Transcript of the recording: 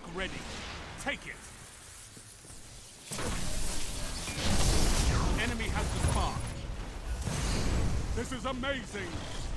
ready. Take it. Enemy has the spark. This is amazing.